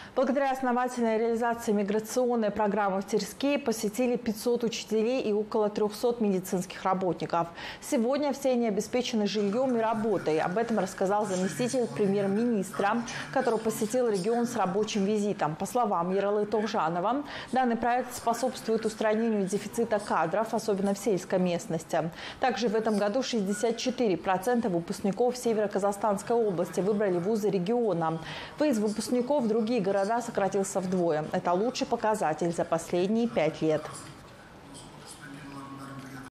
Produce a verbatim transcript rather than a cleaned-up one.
Благодаря основательной реализации миграционной программы в Терске посетили пятьсот учителей и около трёхсот медицинских работников. Сегодня все они обеспечены жильем и работой. Об этом рассказал заместитель премьер-министра, который посетил регион с рабочим визитом. По словам Ералы Тохжанова, данный проект способствует устранению дефицита кадров, особенно в сельской местности. Также в этом году шестьдесят четыре процента выпускников Северо-Казахстанской области выбрали вузы региона. Выезд выпускников в другие города сократился вдвое. Это лучший показатель за последние пять лет.